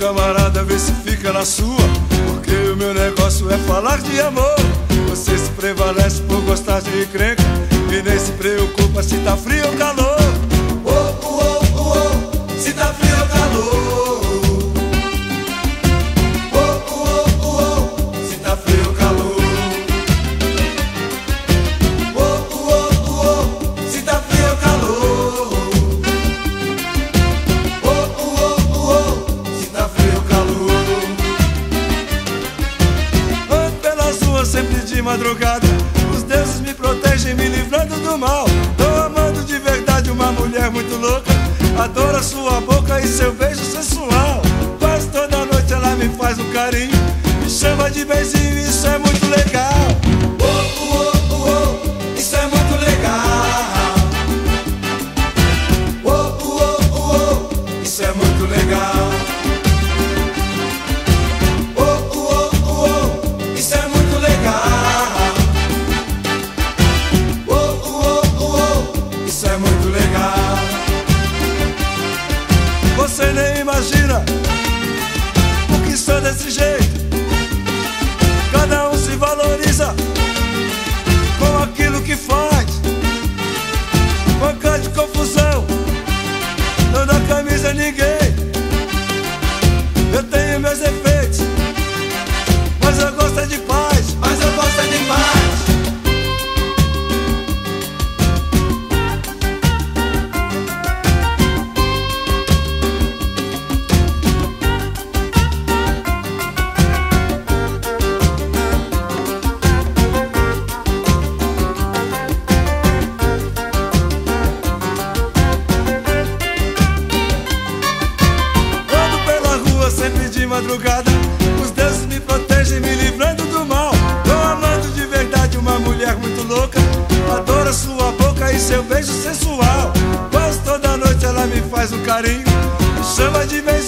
camarada, vê se fica na sua, porque o meu negócio é falar de amor. Você se prevalece por gostar de encrenca e nem se preocupa se tá frio ou calor. Oh, oh, oh, oh, se tá frio ou calor. Oh, oh, oh, oh, se tá frio ou calor. Oh, oh, oh, oh, se tá frio ou calor. Oh, oh, oh, oh, se tá frio ou calor. Ando pelas ruas sempre de madrugada, os deuses me protegem, me livrando do mal. Tô amando de verdade uma mulher muito louca, adoro a sua boca e seu beijo sensual. Quase toda noite ela me faz um carinho, me chama de beijinho, isso é muito legal. Oh, oh, oh, oh, isso é muito legal. Oh, oh, oh, oh, isso é muito legal. Oh, oh, oh, oh, isso é muito legal. Oh, oh, oh, isso é muito legal. Você nem imagina porque sou desse jeito. Cada um se valoriza com aquilo que faz. Banca de confusão, não dá camisa a ninguém. Eu tenho meus efeitos, mas eu gosto é de paz. Mas eu gosto é de paz. Sempre de madrugada, os deuses me protegem, me livrando do mal. Tô amando de verdade uma mulher muito louca, adoro a sua boca e seu beijo sensual. Quase toda noite ela me faz um carinho, me chama de beijo.